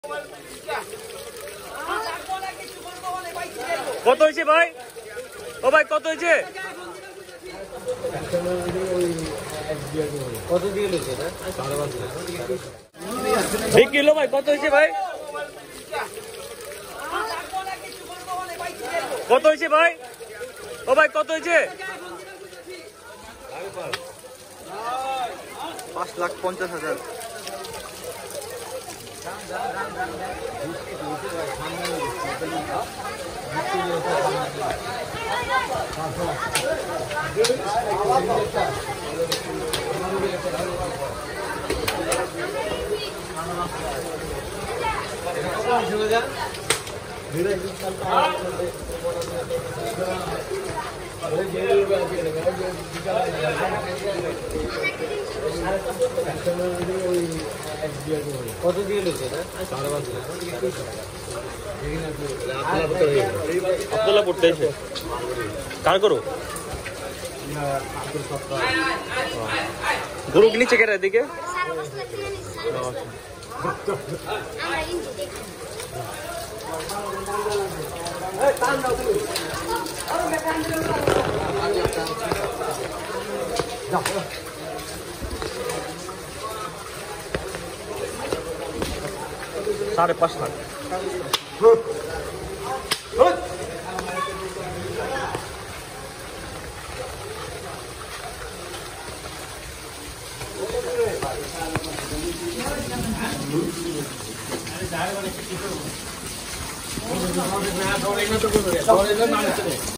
কত হয়েছে ভাই? ও ভাই কত হয়েছে? কত দিয়ে লইছে এটা? 2 কিলো ভাই কত হয়েছে ভাই? কত হয়েছে ভাই? ও ভাই কত হয়েছে? 5,50,000। কত দিয়ে লইছে এটা? আব্দুল্লাহ পড়তেছে কার করো গরু নিচে কেটে এদিকে $5.5 লাখ।